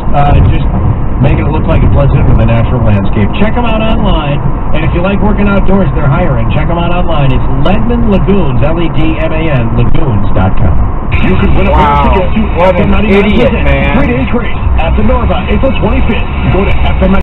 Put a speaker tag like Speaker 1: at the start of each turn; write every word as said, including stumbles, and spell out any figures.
Speaker 1: uh, just making it look like it blends into the natural landscape. Check them out online, and if you like working outdoors, they're hiring. Check them out online. It's Ledman Lagoons, L E D M A N, lagoons dot com. You could win a
Speaker 2: Wow.
Speaker 1: pair of tickets to
Speaker 2: What
Speaker 1: F M
Speaker 2: an
Speaker 1: ninety-nine
Speaker 2: idiot,
Speaker 1: presents
Speaker 2: man.
Speaker 1: Three Days Grace at the Norva, April twenty-fifth. Go to F M